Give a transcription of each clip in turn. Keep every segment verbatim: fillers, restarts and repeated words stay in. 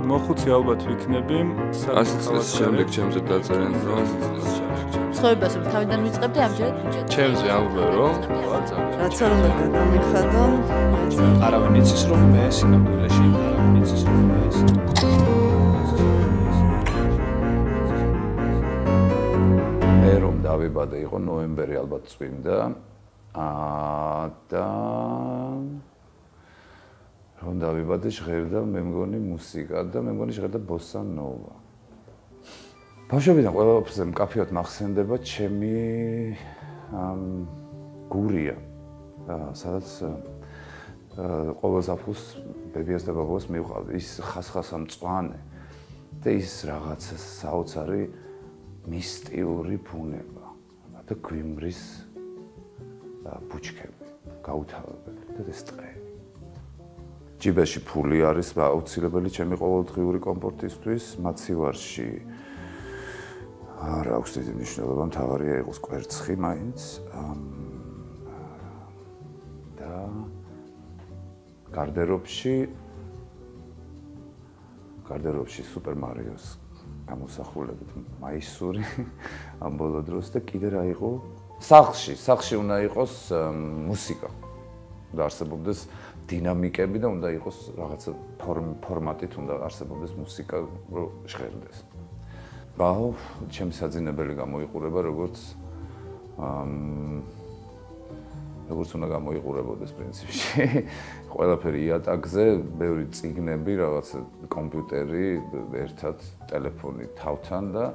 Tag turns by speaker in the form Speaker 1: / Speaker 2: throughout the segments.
Speaker 1: მოხუცი ალბათ ვიქნები.
Speaker 2: ასი წლის შემდეგ ჩემზე დაწერენ რომ
Speaker 3: ცხოვრებას რომ თავიდან ვიწყებდი ამჯერად ბიუჯეტი.
Speaker 2: ჩემზე ამბობენ რომ
Speaker 4: რაც არ უნდა გადამიხადონ.
Speaker 5: არავინ იცის რომ მე სინამდვილეში არავინ იცის რომ მე
Speaker 6: მე რომ დავიბადე იყო ნოემბერი ალბათ წვიმდა აა და რომ დავიბადე ჟღერდა მე მგონი მუსიკა და მე მგონი ჟღერდა ბოსა ნოვა. ბავშვობიდან ყველაფერზე მკაფიოდ მახსენდება ჩემი გურია, სადაც ყოველ ზაფხულს ბებიას და ბაბუას მივყავდი, ის ხასხასა მწვანე და ის რაღაცა საოცარი მისტიური ბუნება და გვიმრის ბუჩქები, გაუთავებელი და ეს ტყე. ჯიბეში ფული არის აუცილებელი ჩემი ყოველდღიური კომფორტისთვის, მაცივარში არ აქვს დიდი მნიშვნელობა, მთავარია იყოს კვერცხი მაინც და გარდერობში გარდერობში სუპერ მარიოს გამოსახულებით მაისური ამ ბოლო დროს და კიდე რა იყო? სახლში, სახლში უნდა იყოს მუსიკა. უნდა არსებობდეს დინამიკები და უნდა იყოს რაღაცა ფორმატით უნდა არსებობდეს მუსიკა, რომ ჟღერდეს. ბაო, ჩემი საძინებელი გამოიყურება როგორც ამ როგორც უნდა გამოიყურებოდეს პრინციპში. ყველაფერი იატაკზე, ბევრი წიგნები, რაღაცა კომპიუტერი, ერთად ტელეფონი თავთან და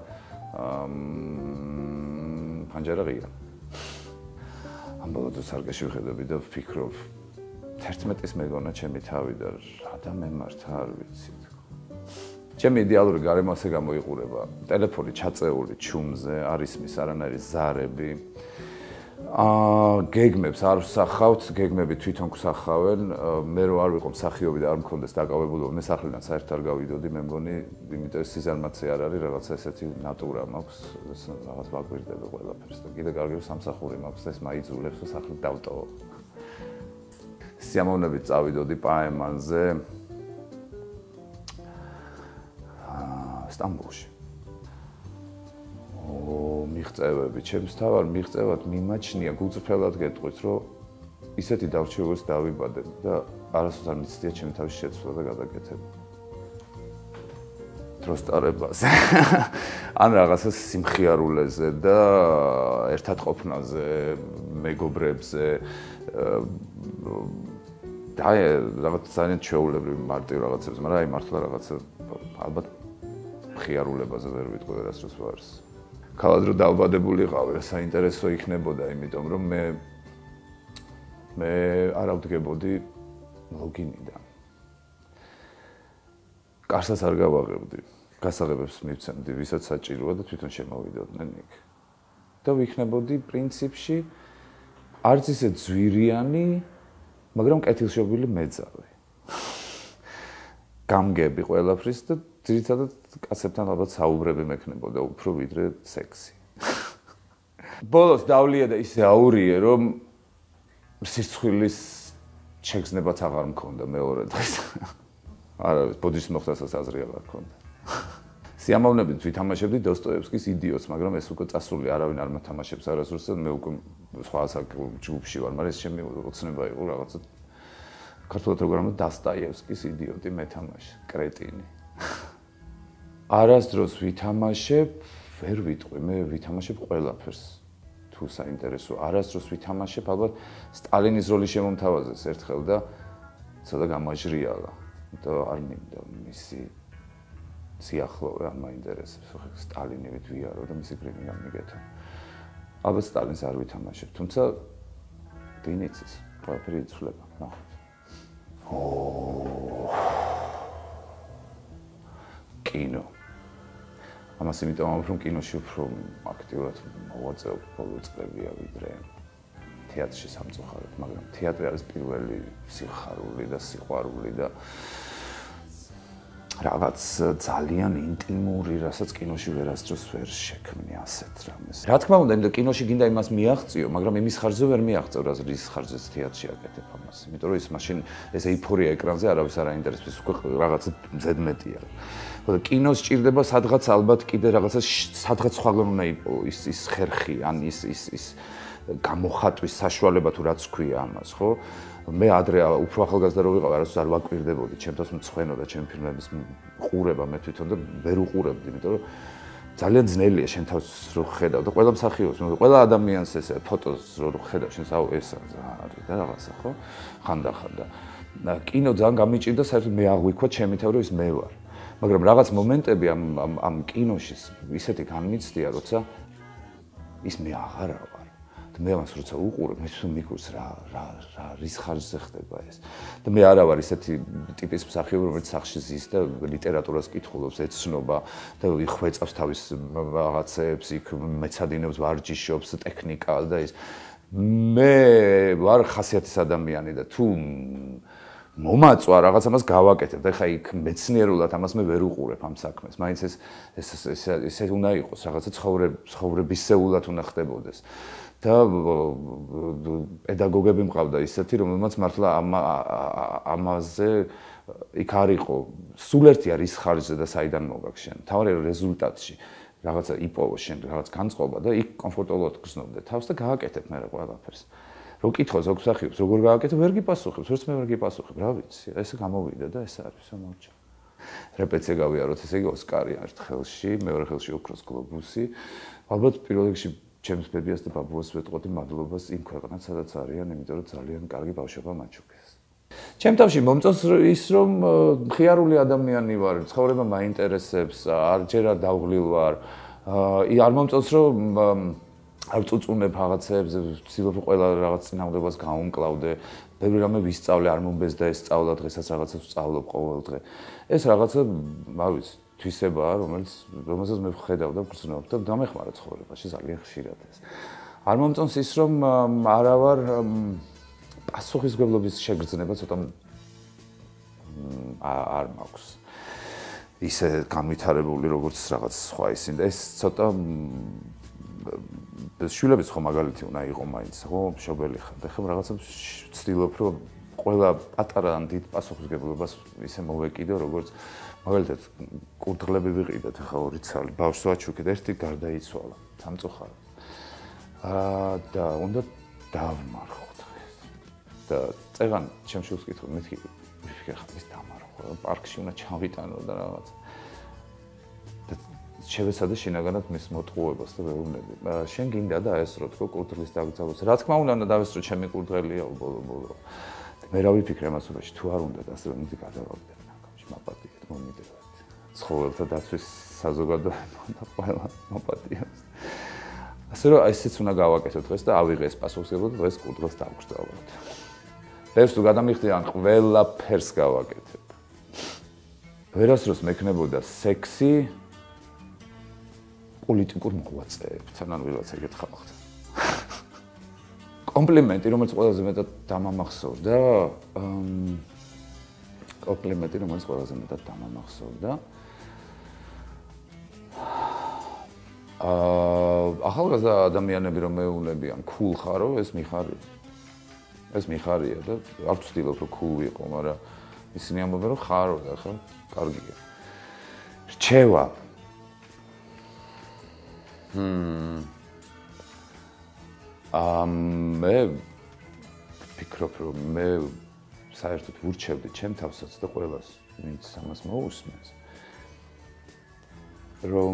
Speaker 6: ფანჯარა ღია. ამ ბოლო დროს არ გაშევხედები და ვფიქრობ თერთმეტის მეგონა ჩემი თავი და რა და მემართა არ ვიცი. ჩემი იდეალური გარემოსე გამოიყურება ტელეფონი ჩაწეული ჩუმზე, არ ისმის არანაირი ზარები. აა გეგმებს არ ვსახავთ, გეგმები თვითონ გვსახავენ. მე რო არ ვიყო მსახიობი და არ მქონდეს დაკავებულობა, მე სახლიდან საერთოდ არ გავიდოდი, მე მგონი, იმიტომ სიზარმაცე არ არის, რაღაცა ესეთი ნატურა მაქვს, რაღაც ვაგვირდები ყველაფერს და კიდე კარგი სამსახური მაქვს და ეს მაიძულებს რომ სახლი დავტოვო. სიამოვნებით წავიდოდი პაემანზე სტამბოლში. ო, მიღწევები, ჩემს თავარ მიღწევად მიმაჩნია, გულწრფელად გეტყვით, რომ ისეთი დავრჩევებს დავიბადე და არასოდეს არ მიცდია ჩემი თავის შეცვლა და გადაკეთება. დროს ტარებაზე. ან რაღაცა სიმხიარულეზე და ერთად ყოფნაზე, მეგობრებზე და რაღაც ძალიან ჩვეულებრივი მარტივ რაღაცებს, მაგრამ აი მართლა რაღაცა ალბათ ხიარულებაზე ვერ ვიტყვი ვერასდროს ვარს. ქალად რო დავბადებულიყავი, საინტერესო იქნებოდა, იმიტომ რომ მე მე არ ავდგებოდი ლოგინიდან. კარსაც არ გავაღებდი. გასაღებებს მივცემდი, ვისაც საჭიროა და თვითონ შემოვიდოდნენ იქ. და ვიქნებოდი პრინციპში არც ისე ძვირიანი, მაგრამ კეთილშობილი მეძავი. გამგები ყველაფრის და ძირითადად კაცებთან ალბათ საუბრები მექნებოდა უფრო ვიდრე სექსი. ბოლოს დავლია და ისე აურიე, რომ სირცხვილის შეგრძნებაც აღარ მქონდა მეორე დღეს. არა, ბოდიშს მოხდასაც აზრი აღარ მქონდა. სიამოვნებით ვითამაშებდი დოსტოევსკის იდიოტს, მაგრამ ეს უკვე წასული, არავინ არ მათამაშებს არასდროს და მე უკვე სხვა ჯგუფში ვარ, მაგრამ ეს ჩემი ოცნება იყო რაღაცა ქართულად როგორ ამბობ დასტაიევსკის იდიოტი მეთამაშე, კრეტინი. არასდროს ვითამაშებ, ვერ ვიტყვი, მე ვითამაშებ ყველაფერს. თუ საინტერესო, არასდროს ვითამაშებ, ალბათ სტალინის როლი შემომთავაზეს ერთხელ და ცოტა გამაჟრიალა. და არ მინდა მისი სიახლოვე არ მაინტერესებს, ხო სტალინი ვით ვიარო და მისი გრიმი გამიგეთო. ალბათ სტალინს არ ვითამაშებ, თუმცა დინიცის ყველაფერი იცვლება, ნახოთ. ო კინო. ამას იმიტომ ამბობ, რომ კინოში უფრო აქტიურად მოვაწევ ბოლო წლებია ვიდრე თეატრში სამწუხაროდ, მაგრამ თეატრი არის პირველი სიხარული და სიყვარული და რაღაც ძალიან ინტიმური, რასაც კინოში ვერასდროს ვერ შექმნი ასეთ რამეს. რა თქმა უნდა, იმიტომ კინოში გინდა იმას მიაღწიო, მაგრამ იმის ხარჯზე ვერ მიაღწევ, რის ხარჯზეც თეატრში აკეთებ ამას. იმიტომ რომ ის მაშინ ეს ეიფორია ეკრანზე არავის არ აინტერესებს, უკვე რაღაც ზედმეტია. ხო, კინოს სჭირდება სადღაც ალბათ კიდე რაღაცა სადღაც სხვაგან უნდა იყოს ის ის ხერხი, ან ის ის ის გამოხატვის საშუალება თუ რაც ქვია ამას, ხო? მე ადრე უფრო ახალგაზრდა რო ვიყავ, არასდროს არ ვაკვირდებოდი, ჩემთვის მცხვენო და ჩემ ფილმების ყურება მე თვითონ და ვერ უყურებდი, იმიტომ რომ ძალიან ძნელია შენ თავს რო ხედავ და ყველა მსახიობს, ყველა ადამიანს ესე ფოტოს რო ხედავ, შენ საუ ეს არის და რაღაცა, ხო? ხანდახან და კინო ძალიან გამიჭირდა, საერთოდ მე აღვიქვა ჩემი თავი რომ ის მე ვარ. მაგრამ რაღაც მომენტები ამ ამ ამ კინოში ისეთი განმიცდია, როცა ის მე აღარა ვარ. მე ამას როცა უყურებ, მე თვითონ მიგურს რა რა რა რის ხარჯზე ხდება ეს. და მე არა ვარ ისეთი ტიპის მსახიობი, რომელიც სახში ზის და ლიტერატურას კითხულობს, ეცნობა და იხვეწავს თავის რაღაცებს, იქ მეცადინებს, ვარჯიშობს, ტექნიკას და ის. მე ვარ ხასიათის ადამიანი და თუ მომაწვა რაღაც ამას გავაკეთებ და ხა იქ მეცნიერულად ამას მე ვერ უყურებ ამ საქმეს. მაინც ეს ეს ესე უნდა იყოს, რაღაცა ცხოვრებისეულად უნდა ხდებოდეს. და პედაგოგები მყავდა ისეთი, რომელმაც მართლა ამაზე იქ არ იყო. სულ ერთი არის ხარჯზე და საიდან მოგაქვს შენ. თავი რეზულტატში რაღაცა იპოვო შენ რაღაც განწყობა და იქ კომფორტულად გრძნობდე თავს და გააკეთებ მე ყველაფერს. რო კითხო ზოგ მსახიობს, როგორ გააკეთე, ვერ გიპასუხებს, ვერც მე ვერ გიპასუხებ, რა ვიცი, ესე გამოვიდა და ეს არის, მომჭა. რეპეტიცია გავიაროთ, ესე იგი ოსკარი ერთ ხელში, მეორე ხელში ოქროს გლობუსი. ალბათ პირველ რიგში ჩემს ბებიას და ბაბუას ვეტყოდი მადლობას იმ ქვეყნად, სადაც არიან, იმიტომ რომ ძალიან კარგი ბავშვობა მაჩუქეს. ჩემ თავში მომწონს ის, რომ მხიარული ადამიანი ვარ, ცხოვრება მაინტერესებს, არ ჯერ არ დავღლილ ვარ. არ მომწონს, რომ არ წუწუნებ რაღაცებს, ვცდილობ ყველა რაღაც წინააღმდეგობას გავუმკლავდე. ბევრი რამე ვისწავლე, არ მომბეზდა ეს სწავლა, დღესაც რაღაცას ვსწავლობ ყოველ დღე. ეს რაღაცა, არ ვიცი, თვისებაა, რომელიც რომელსაც მე ვხედავ და ვგრძნობ და დამეხმარა ცხოვრებაში ძალიან ხშირად ეს. არ მომწონს ის, რომ არა ვარ პასუხისმგებლობის შეგრძნება ცოტა არ მაქვს. ისე განვითარებული როგორც რაღაც სხვა ისინი და ეს ცოტა შვილების ხო მაგალითი უნდა იყო მაინც, ხო, მშობელი ხარ და ხომ რაღაცა ვცდილობ, რომ ყველა პატარა ან დიდ პასუხისმგებლობას ისე მოვეკიდო, როგორც მაგალითად კურდღლები ვიყიდეთ, ახლა ორი ცალი, ბავშვს ვაჩუქეთ, ერთი გარდაიცვალა, სამწუხაროდ. აა და უნდა დავმარხო დღეს. და წეღან ჩემ შვილს კითხო, მეთქი, ვიფიქრე ხა ის დამარხო, პარკში უნდა ჩავიტანო და რაღაც. შევეცადე შინაგანად მის მოტყუებას და ვეუბნები. შენ გინდა და ეს რო თქო კურდღლის დაგწავოს. რა თქმა უნდა, უნდა დავესწრო ჩემი კურდღელია ბოლო-ბოლო. მე რა ვიფიქრე ამასობაში, თუ არ უნდა და ასე რომ მიდი გადავავდე ნაკამში, მაპატიეთ, მომიდევად. ცხოველთა დაცვის საზოგადოება და ყველა მაპატიებს. ასე რომ ესეც უნდა გავაკეთო დღეს და ავიღე ეს პასუხისმგებლობა დღეს კურდღელს დავგრძელოთ. ბევრს თუ გადამიხდიან, ყველაფერს გავაკეთებ. ვერასდროს მექნებოდა სექსი პოლიტიკურ მოღვაწეებთან, ანუ ვიღაცა ეკითხა ხდა. კომპლიმენტი, რომელიც ყველაზე მეტად დამამახსოვრდა, კომპლიმენტი, რომელიც ყველაზე მეტად დამამახსოვრდა. აა, ახალგაზრდა ადამიანები რომ მეუბნებიან, cool ხარო, ეს მიხარია. ეს მიხარია და არ ვცდილობ რომ cool ვიყო, მაგრამ ისინი ამბობენ რომ ხარო და ხო, კარგია. რჩევა ჰმ ამ მე ვფიქრობ რომ მე საერთოდ ვურჩევდი ჩემ თავსაც და ყველას ვინც ამას მოусმენს რომ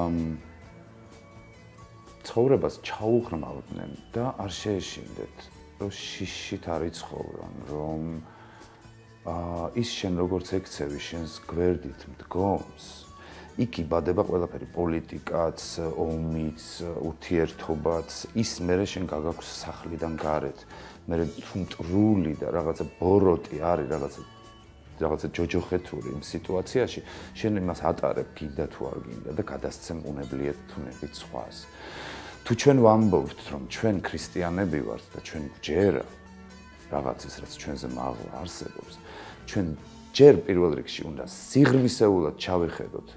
Speaker 6: ცხოვრებას ჩაუღრმავდნენ და არ შეეშინდეთ რომ შიშით არ იცხოვრონ რომ აა ის შენ როგორც ექცევი შენს გვერდით მდგომს იქ იბადება ყველაფერი პოლიტიკაც, ომიც, ურთიერთობაც, ის მერე შენ გაგაქვს სახლიდან გარეთ. მერე თუ მტრული და რაღაცა ბოროტი არის, რაღაცა რაღაცა ჯოჯოხეთური იმ სიტუაციაში, შენ იმას ატარებ, გინდა თუ არ გინდა და გადასცემ უნებლიეთ თუნებით სხვას. თუ ჩვენ ვამბობთ, რომ ჩვენ ქრისტიანები ვართ და ჩვენ გვჯერა რაღაცის, რაც ჩვენზე მაღლა არსებობს, ჩვენ ჯერ პირველ რიგში უნდა სიღრმისეულად ჩავიხედოთ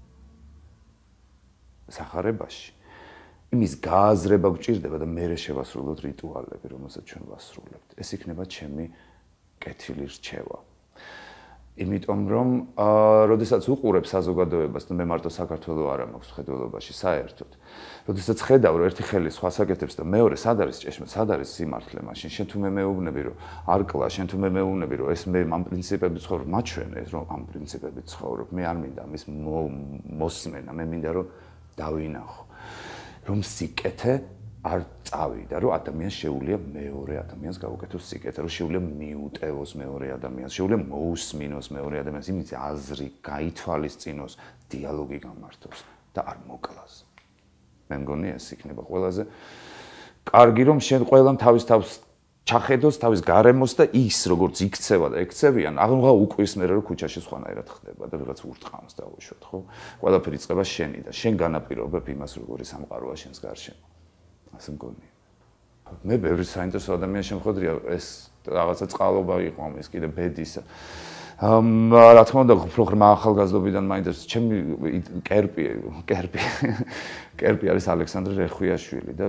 Speaker 6: სახარებაში. იმის გააზრება გვჭირდება და მერე შევასრულოთ რიტუალები, რომელსაც ჩვენ ვასრულებთ. ეს იქნება ჩემი კეთილი რჩევა. იმიტომ რომ, როდესაც უყურებ საზოგადოებას და მე მარტო საქართველოს არ მაქვს ხედველობაში საერთოდ. როდესაც ხედავ რომ ერთი ხელი სხვას აკეთებს და მეორე სად არის ჭეშმარიტ, სად არის სიმართლე მაშინ, შენ თუ მე მეუბნები რომ არ კლა, შენ თუ მე მეუბნები რომ ეს მე ამ პრინციპებით ცხოვრობ, მაჩვენე რომ ამ პრინციპებით ცხოვრობ. მე არ მინდა ამის მოსმენა, მე მინდა რომ დავინახო. რომ სიკეთე არ წავიდა, რომ ადამიანს შეუძლია მეორე ადამიანს გაუკეთოს სიკეთე, რომ შეუძლია მიუტევოს მეორე ადამიანს, შეუძლია მოусმინოს მეორე ადამიანს, იმის აზრი გაითვალისწინოს, დიალოგი გამართოს და არ მოკლას. მე მგონი ეს იქნება ყველაზე კარგი, რომ შენ ყველამ თავის თავს ჩახედოს, თავის გარემოს და ის როგორც იქცევა და ექცევიან, აღარ უკვირს მე რომ ქუჩაში სხვანაირად ხდება და რაღაც ურტყამს დაუშვათ, ხო? ყველაფერი იწყება შენი და შენ განაპირობებ იმას, როგორი სამყაროა შენს გარშემო. ასე მგონია. მე ბევრი საინტერესო ადამიანი შემოხვედრია, ეს რაღაცა წყალობა იყო ამის კიდე ბედისა. ამ რა თქმა უნდა, უფრო ღრმა ახალგაზრდობიდან მაინტერესებს, ჩემი კერპი, კერპი. კერპი არის ალექსანდრე რეხვიაშვილი და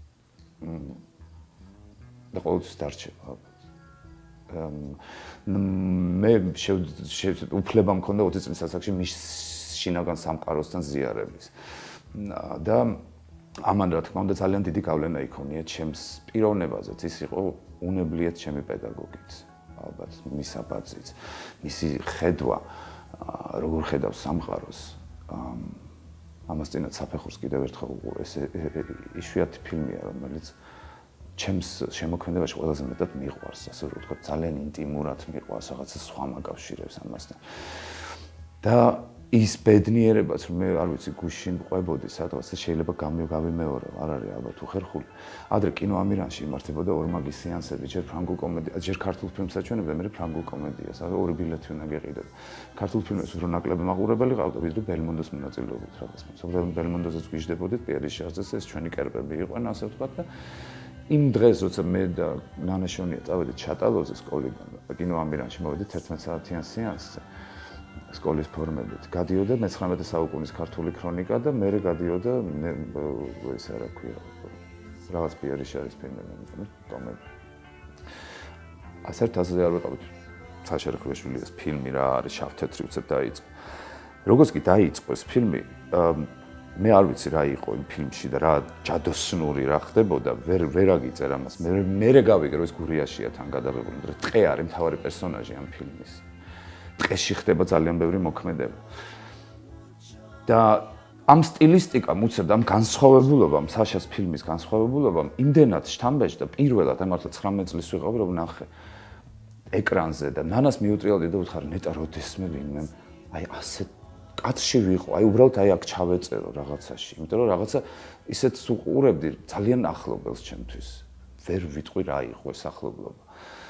Speaker 6: და ყოველთვის დარჩება. მე უფლება მქონდა ოცი წლის ასაკში მის შინაგან სამყაროსთან ზიარების. და ამან რა თქმა უნდა ძალიან დიდი გავლენა იქონია ჩემს პიროვნებაზეც, ის იყო უნებლიეთ ჩემი პედაგოგიც, ალბათ მის აბაძიც, მისი ხედვა, როგორ ხედავს სამყაროს. ამას წინათ საფეხურს კიდევ ერთხელ უყურე, ეს იშვიათი ფილმია, რომელიც ჩემს შემოქმედებაში ყველაზე მეტად მიყვარს, ასე რომ ვთქვათ, ძალიან ინტიმურად მიყვარს, რაღაცა სხვა მაკავშირებს ამასთან. და ის ბედნიერებაც, რომ მე არ ვიცი, გუშინ ყვებოდი სადღაც და შეიძლება გამიმეორე, არ არის ალბათ უხერხული. ადრე კინო ამირანში იმართებოდა ორმაგი სეანსები, ჯერ ფრანგულ კომედიას, ჯერ ქართულ ფილმს აჩვენებდა, მე ფრანგულ კომედიას, აი ორი ბილეთი უნდა გეყიდოთ. ქართულ ფილმებს უფრო ნაკლები მაყურებელი ყავდა, ვიდრე ბელმონდოს მონაწილეობით რაღაც. ზოგადად ბელმონდოზეც გვიждდებოდით, პიერის შარზეც ეს ჩვენი კერპები იყვნენ, ასე ვთქვათ და იმ დღეს, როცა მე და ნანაშონია წავედით შატალოზე სკოლიდან, კინო ამირანში მოვედით ერთმეტ საათიან სეანსზე. სკოლის ფორმებით. გადიოდა მეცხრამეტე საუკუნის ქართული ქრონიკა და მერე გადიოდა ეს რა ქვია, რაღაც პიერის შარის ფილმები, ტომები. ასე თასზე არ ვიყავით. საშა რეხვიაშვილის ფილმი რა არის, შავ-თეთრი უცებ დაიწყო. როგორც კი დაიწყო ეს ფილმი, მე არ ვიცი რა იყო იმ ფილმში და რა ჯადოსნური რა ხდებოდა, ვერ ვერ აგიწერ ამას. მე მერე გავიგე რომ ეს გურიაშია თან გადაღებული, მაგრამ ტყე არის მთავარი პერსონაჟი ამ ფილმის. ტყეში ხდება ძალიან ბევრი მოქმედება. და ამ სტილისტიკამ უცებდა ამ განსხვავებულობამ, საშას ფილმის განსხვავებულობამ, იმდენად შთამბეჭდა პირველად, აი მართლა ცხრამეტ წლის ვიყავი, რომ ნახე ეკრანზე და ნანას მიუტრიალდი და ვთხარ, ნეტა როდესმე ვინმე, აი ასე კადრში ვიყო, აი უბრალოდ აი აქ ჩავეწერო რაღაცაში, იმიტომ რომ რაღაცა ისეთ უყურებდი ძალიან ახლობელს ჩემთვის. ვერ ვიტყვი რა იყო ეს ახლობლობა.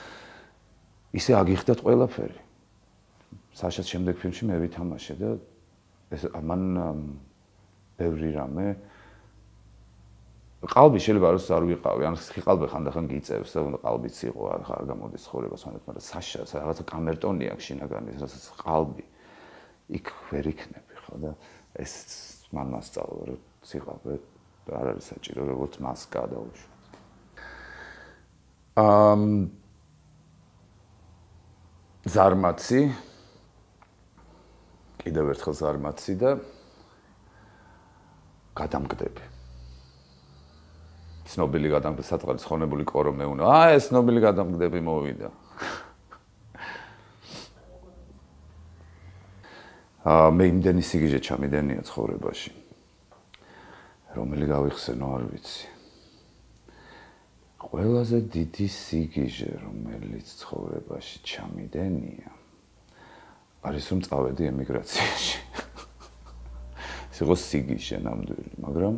Speaker 6: ისე აგიხდათ ყველაფერი. საშას შემდეგ ფილმში მე ვითამაშე და ეს ამან ბევრი რამე ყალბი შეიძლება აროს არ ვიყავი, ან ყალბი ხანდახან გიწევს და უნდა ყალბიც იყო, არ გამოდის ცხოვრებას მანდ, მაგრამ საშა რაღაცა კამერტონი აქვს შინაგანი, რასაც ყალბი იქ ვერ იქნები, ხო და ეს მან მასწავლა, რომ სიყალბე არ არის საჭირო, როგორც მასკა დაუშვათ. ამ ზარმაცი კიდევ ერთხელ ზარმაცი და გადამგდები. ცნობილი გადამგდები, საწყარის ხონებული კორო მეუნა. აა ეს ცნობილი გადამგდები მოვიდა. აა მე იმდენი სიგიჟე ჩამიდენია ცხოვრებაში. რომელი გავიხსენო არ ვიცი. ყველაზე დიდი სიგიჟე, რომელიც ცხოვრებაში ჩამიდენია, არის რომ წავედი ემიგრაციაში. ეს იყო სიგიჟე ნამდვილი, მაგრამ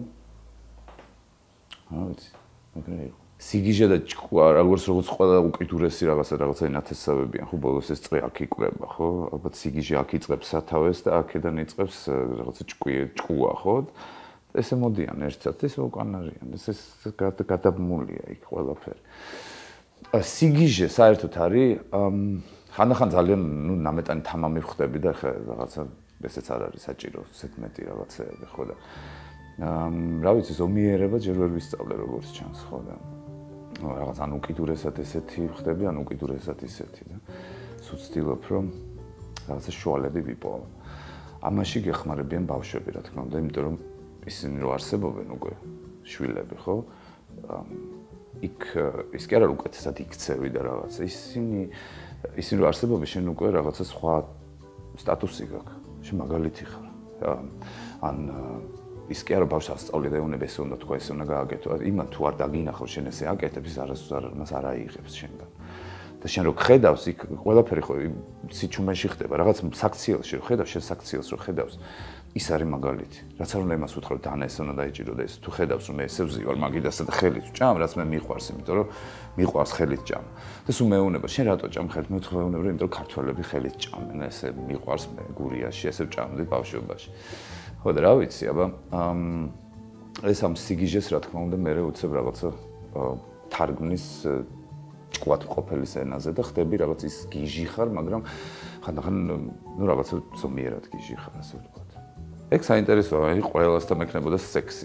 Speaker 6: რა ვიცი, მაგრამ იყო. სიგიჟე და ჭკუა, როგორც როგორც ყველა უკიდურესი რაღაცა რაღაცა ნათესავებიან, ხო, ბოლოს ეს წრე აქ იკვრება, ხო? ალბათ სიგიჟე აქ იწყებს სათავეს და აქედან იწყებს რაღაცა ჭკვი, ჭკუა, ხო? ესე მოდიან ერთად, ესე უკან არიან. ეს ეს გადაბმულია იქ ყველაფერი. სიგიჟე საერთოდ არის ხანდახან ძალიან ნუ ნამეტანი თამამი ვხდები და ხა რაღაცა ესეც არ არის საჭირო, ესეთ მეტი რაღაცეები, ხო და აა რა ვიცი, ზომიერება ჯერ ვერ ვისწავლე როგორც ჩანს, ხო და რაღაც ან უკიდურესად ესეთი ვხდები, ან უკიდურესად ისეთი და სულ ვცდილობ რომ რაღაცა შუალები ვიპოვო. ამაში გეხმარებიან ბავშვები, რა თქმა უნდა, იმიტომ რომ ისინი რო არსებობენ უკვე შვილები, ხო? იქ ის კი არა უკეთესად იქცევი და რაღაცა, ისინი ისინი რო არსებობენ, შენ უკვე რაღაცა სხვა სტატუსი გაქვს. შენ მაგალითი ხარ. ან ის კი არა ბავშვს ასწავლი და ეუბნება ესე უნდა თქვა, ესე უნდა გააკეთო. იმან თუ არ დაგინახო შენ ესე აკეთებ, ის არასდროს არ მას არ აიღებს შენგან. და შენ რო ხედავს, იქ ყველაფერი ხო სიჩუმეში ხდება, რაღაც საქციელში რო ხედავს, შენ საქციელს რო ხედავს, ის არის მაგალითი. რაც არ უნდა იმას უთხრა, დანა ეს უნდა დაიჭირო და ეს თუ ხედავს, რომ ესე ვზივარ მაგიდასა და ხელით ვჭამ, რაც მე მიყვარს, იმიტომ რომ მიყვარს ხელით ჭამ. და სულ მეუბნება, შენ რატო ჭამ ხელით? მე ვთქვა მეუბნება, იმიტომ რომ ქართველები ხელით ჭამენ, ესე მიყვარს მე გურიაში, ესე ვჭამდი ბავშვობაში. ხო და რა ვიცი, აბა ეს ამ სიგიჟეს რა თქმა უნდა მე უცებ რაღაცა თარგმნის ჭკვათ ყოფილის ენაზე და ხდები რაღაც ის გიჟი ხარ, მაგრამ ხანდახან ნუ რაღაცა ზომიერად გიჟი ხარ, ასე ვთქვათ. ეგ საინტერესოა, აი ყველასთან მექნებოდა სექსი.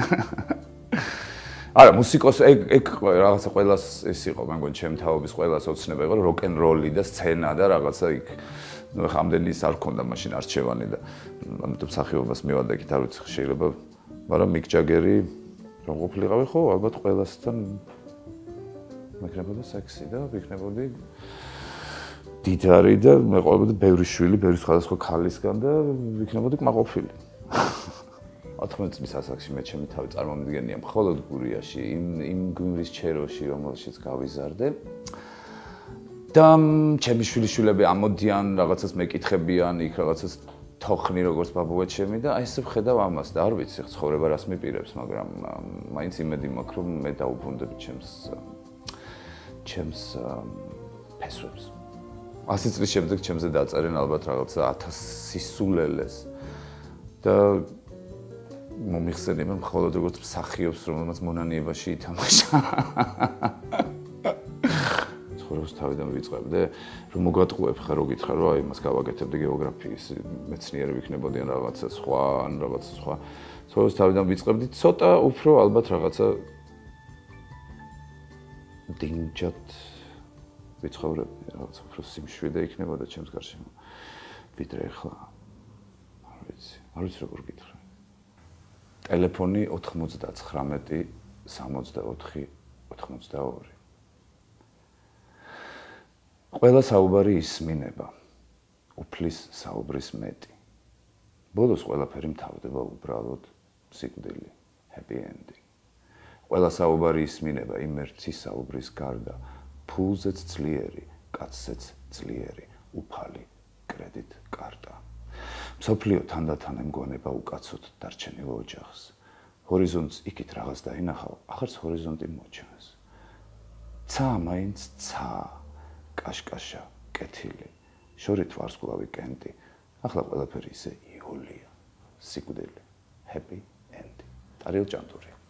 Speaker 6: არა, მუსიკოს ეგ ეგ რაღაცა ყველას ეს იყო, მე მგონი ჩემ თაობის ყველას ოცნება იყო, როკ-ენ-როლი და სცენა და რაღაცა იქ ნუ ხამდენი ის არ ქონდა მაშინ არჩევანი და ამიტომ სახეობას მივადექით, არ ვიცი შეიძლება, მაგრამ მიკ ჯაგერი რომ ყოფილიყავი ხო, ალბათ ყველასთან მექნებოდა სექსი და ვიქნებოდი დიდარი და მე ყოფილიყვი ბევრი შვილი, ბევრი სხვადასხვა ქალისგან და ვიქნებოდი კმაყოფილი. ათორმეტ წლის ასაკში მე ჩემი თავი წარმომიდგენია მხოლოდ გურიაში, იმ იმ გვიმრის ჩეროში, რომელშიც გავიზარდე. და ჩემი შვილიშვილები ამოდიან, რაღაცას მეკითხებიან, იქ რაღაცას თოხნი როგორც ბაბუაჩემი და აი ესე ვხედავ ამას და არ ვიცი, ცხოვრება რას მიპირებს, მაგრამ მაინც იმედი მაქვს, რომ მე დაუბრუნდები ჩემს ჩემს ფესვებს. ასი წლის შემდეგ ჩემზე დაწერენ ალბათ რაღაცა ათას სისულელეს და მომიხსენებენ მხოლოდ როგორც მსახიობს, რომელმაც მონანიებაში ითამაშა. ცხოვრებას თავიდან ვიწყებდი, რომ მოგატყუებ ხარ, რო გითხრა, რომ აი მას გავაკეთებდი გეოგრაფიის მეცნიერი ვიქნებოდიან რაღაცა სხვა, ან რაღაცა სხვა. ცხოვრებას თავიდან ვიწყებდი, ცოტა უფრო ალბათ რაღაცა დინჯად ვიცხოვრებდი, რაღაც უფრო სიმშვიდე იქნებოდა ჩემს გარშემო. ვიდრე ახლა. არ ვიცი, არ ვიცი როგორ გითხრა. ტელეფონი ოთხმოცდაცხრამეტი სამოცდაოთხი ოთხმოცდაორი. ყველა საუბარი ისმინება. უფლის საუბრის მეტი. ბოლოს ყველაფერი მთავრდება უბრალოდ სიკვდილი, happy ending. ყველა საუბარი ისმინება იმ ერთი საუბრის გარდა, ფულზეც ძლიერი, კაცზეც ძლიერი, უფალი, კრედიტ კარტა. მსოფლიო თანდათან ემგონება უკაცოდ დარჩენილ ოჯახს. ჰორიზონტს იქით რაღაც დაინახავ, ახარც ჰორიზონტი მოჩანს. ცა მაინც ცა, კაშკაშა, კეთილი, შორით ვარსკვლავი კენტი, ახლა ყველაფერი ისე იოლია, სიკვდილი, happy ending. ტარიელ ჭანტური.